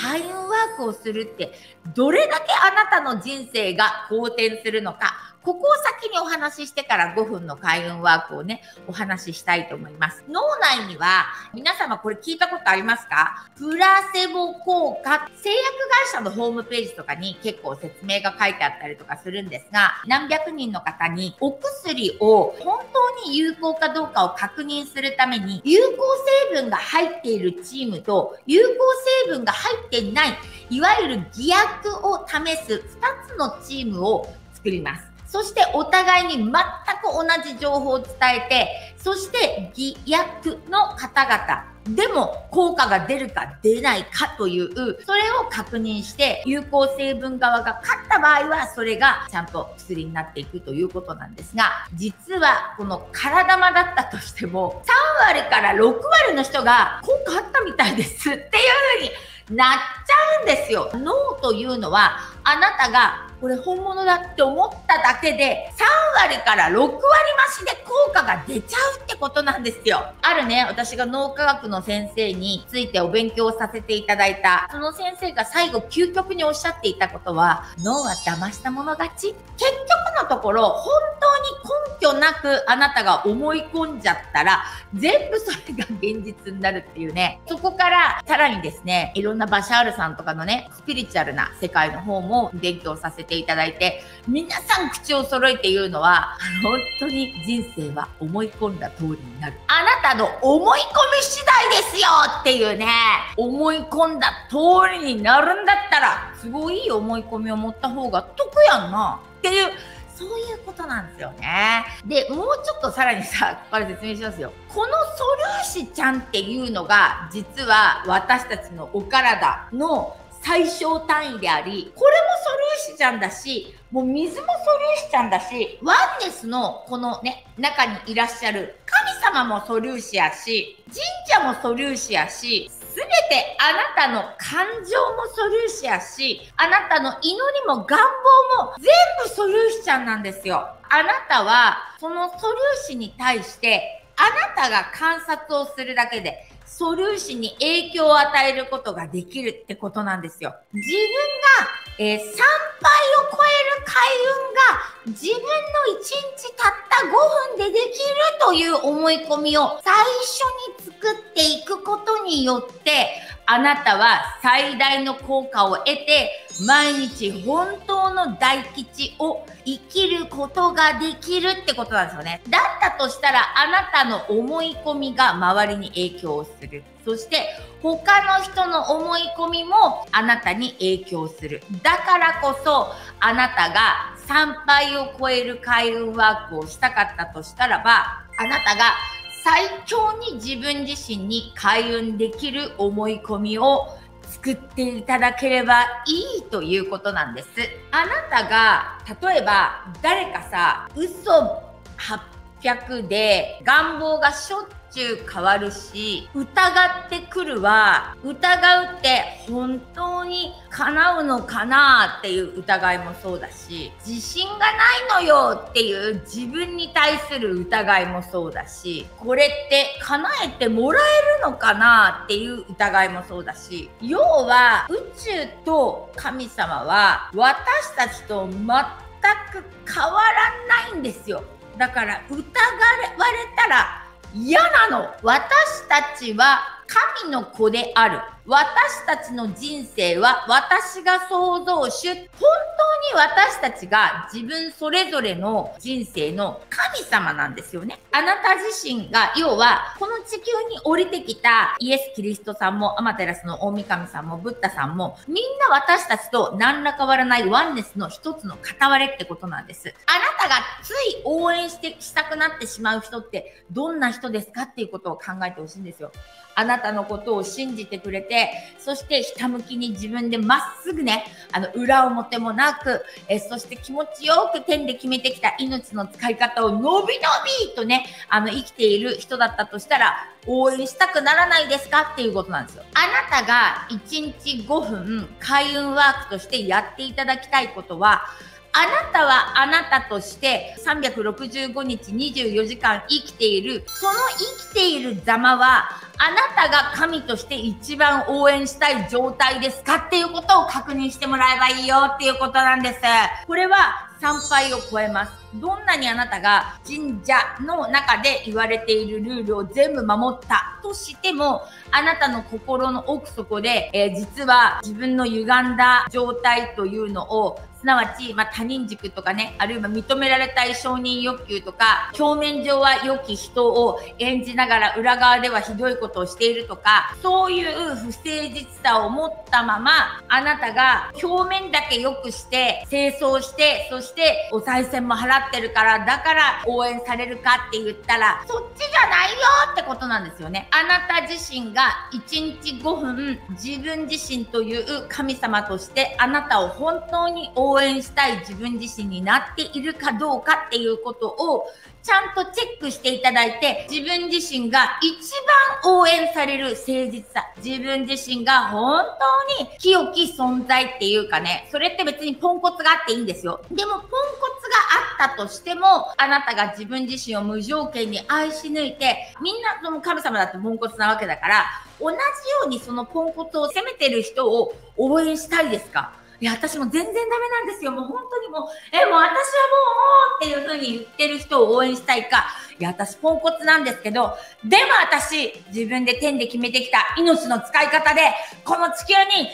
開運ワークをするってどれだけあなたの人生が好転するのか、ここを先にお話ししてから5分の開運ワークをね、お話ししたいと思います。脳内には、皆様これ聞いたことありますか？プラセボ効果。製薬会社のホームページとかに結構説明が書いてあったりとかするんですが、何百人の方にお薬を本当に有効かどうかを確認するために、有効成分が入っているチームと有効成分が入っていない、いわゆる偽薬を試す2つのチームを作ります。そしてお互いに全く同じ情報を伝えて、そして偽薬の方々でも効果が出るか出ないかという、それを確認して有効成分側が勝った場合はそれがちゃんと薬になっていくということなんですが、実はこの体玉だったとしても3割から6割の人が効果あったみたいですっていう風になっちゃうんですよ。脳というのはあなたがこれ本物だって思っただけで3割から6割増しで効果が出ちゃうってことなんですよ。あるね、私が脳科学の先生についてお勉強させていただいた、その先生が最後究極におっしゃっていたことは、脳は騙したもの勝ち。結局のところ本当に根拠なくあなたが思い込んじゃったら全部それが現実になるっていうね。そこからさらにですね、いろんなバシャールさんとかのね、スピリチュアルな世界の方も勉強させていただいて、皆さん口を揃えて言うのは、本当に人生は思い込んだ通りになる。あなたの思い込み次第ですよっていうね、思い込んだ通りになるんだったら、すごいいい思い込みを持った方が得やんなっていう、そういうことなんですよね。で、もうちょっとさらにさ、ここから説明しますよ。この素粒子ちゃんっていうのが、実は私たちのお体の最小単位であり、これも素粒子ちゃんだし、もう水も素粒子ちゃんだし、ワンネスのこのね、中にいらっしゃる神様も素粒子やし、神社も素粒子やし、すべてあなたの感情も素粒子やし、あなたの祈りも願望も全部素粒子ちゃんなんですよ。あなたはその素粒子に対してあなたが観察をするだけで素粒子に影響を与えることができるってことなんですよ。自分が、3倍を超える開運が自分の1日たった5分でできるという思い込みを最初に作っていくことによって、あなたは最大の効果を得て毎日本当の大吉を生きることができるってことなんですよね。だったとしたらあなたの思い込みが周りに影響する。そして他の人の思い込みもあなたに影響する。だからこそあなたが3倍を超える開運ワークをしたかったとしたらば、あなたが最強に自分自身に開運できる思い込みを作っていただければいいということなんです。あなたが例えば誰かさ、嘘800で願望がしょっちゅう変わるし、疑ってくるわ。疑うって本当に叶うのかなっていう疑いもそうだし、自信がないのよっていう自分に対する疑いもそうだし、これって叶えてもらえるのかなっていう疑いもそうだし、要は宇宙と神様は私たちと全く変わらないんですよ。だから疑われたら嫌なの。私たちは神の子である。私たちの人生は私が創造主。本当に私たちが自分それぞれの人生の神様なんですよね。あなた自身が、要はこの地球に降りてきたイエス・キリストさんもアマテラスの大神さんもブッダさんも、みんな私たちと何ら変わらないワンネスの一つの片割れってことなんです。あなたがつい応援したくなってしまう人ってどんな人ですかっていうことを考えてほしいんですよ。あなたのことを信じてくれて、そしてひたむきに自分でまっすぐね、裏表もなく、そして気持ちよく天で決めてきた命の使い方をのびのびとね、生きている人だったとしたら、応援したくならないですかっていうことなんですよ。あなたが1日5分開運ワークとしてやっていただきたいことは、あなたはあなたとして365日24時間生きている。その生きているざまはあなたが神として一番応援したい状態ですかっていうことを確認してもらえばいいよっていうことなんです。これは参拝を超えます。どんなにあなたが神社の中で言われているルールを全部守ったとしても、あなたの心の奥底で、実は自分の歪んだ状態というのを、すなわち、他人軸とかね、あるいは認められたい承認欲求とか、表面上は良き人を演じながら裏側ではひどいことをしているとか、そういう不誠実さを持ったまま、あなたが表面だけ良くして、清掃して、そしてお賽銭も払ってるから、だから応援されるかって言ったら、そっちじゃないよってことなんですよね。あなた自身が1日5分、自分自身という神様としてあなたを本当に応援したい自分自身になっているかどうかっていうことをちゃんとチェックしていただいて、自分自身が一番応援される誠実さ、自分自身が本当に清き存在っていうかね、それって別にポンコツがあっていいんですよ。でもポンコツがあったとしても、あなたが自分自身を無条件に愛し抜いて、みんなその神様だってポンコツなわけだから、同じようにそのポンコツを責めてる人を応援したいですか？いや、私も全然ダメなんですよ。もう本当にもう、もう私はもうっていう風に言ってる人を応援したいか。いや、私ポンコツなんですけど、でも私、自分で天で決めてきた命の使い方で、この地球に最大の貢献をし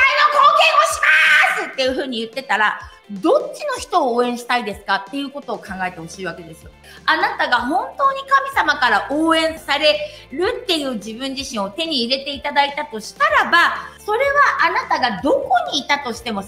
ますっていう風に言ってたら、どっちの人を応援したいですかっていうことを考えてほしいわけですよ。あなたが本当に神様から応援されるっていう自分自身を手に入れていただいたとしたらば、それはあなたがどこにいたとしても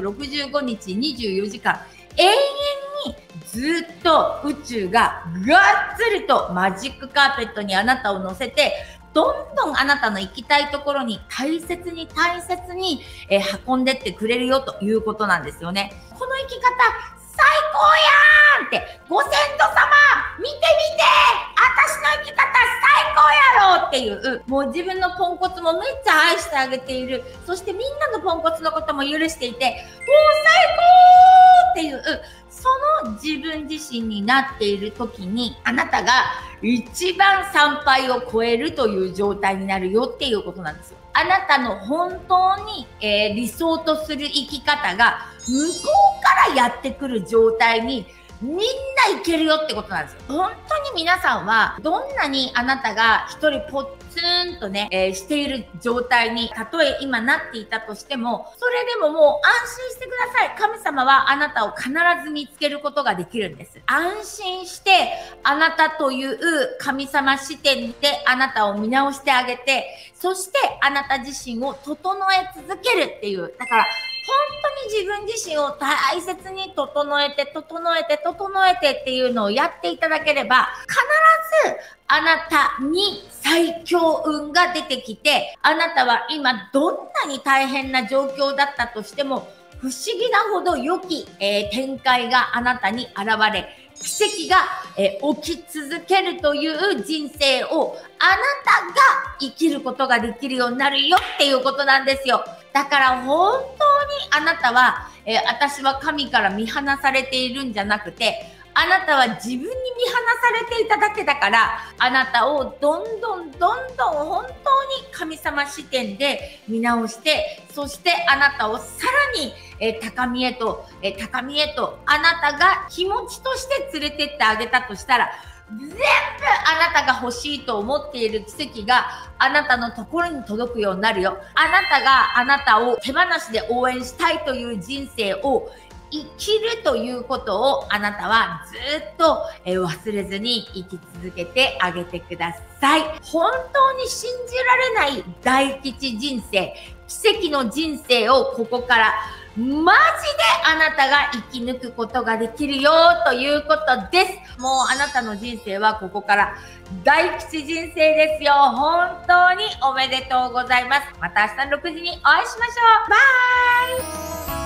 365日24時間永遠にずっと宇宙ががっつりとマジックカーペットにあなたを乗せて、どんどんあなたの行きたいところに大切に運んでってくれるよということなんですよね。この生き方最高やーんって、ご先祖様見て見て、私の生き方最高やろっていう、もう自分のポンコツもめっちゃ愛してあげている、そしてみんなのポンコツのことも許していて、もう最高っていう、その自分自身になっている時に、あなたが一番参拝を超えるという状態になるよっていうことなんですよ。あなたの本当に、理想とする生き方が向こうからやってくる状態にみんないけるよってことなんですよ。本当に皆さんはどんなにあなたが一人ポッツンとね、している状態にたとえ今なっていたとしても、それでももう安心してください。神様はあなたを必ず見つけることができるんです。安心してあなたという神様視点であなたを見直してあげて、そしてあなた自身を整え続けるっていう。だから本当に自分自身を大切に整えてっていうのをやっていただければ、必ずあなたに最強運が出てきて、あなたは今どんなに大変な状況だったとしても、不思議なほど良き、展開があなたに現れ、奇跡が、起き続けるという人生をあなたが生きることができるようになるよっていうことなんですよ。だから本当にあなたは、私は神から見放されているんじゃなくて、あなたは自分に見放されていただけだから、あなたをどんどん本当に神様視点で見直して、そしてあなたをさらに、高みへとあなたが気持ちとして連れてってあげたとしたら、全部あなたが欲しいと思っている奇跡があなたのところに届くようになるよ。あなたがあなたを手放しで応援したいという人生を生きるということをあなたはずっと忘れずに生き続けてあげてください。本当に信じられない大吉人生、奇跡の人生をここからマジであなたが生き抜くことができるよということです。もうあなたの人生はここから大吉人生ですよ。本当におめでとうございます。また明日の6時にお会いしましょう。バイ。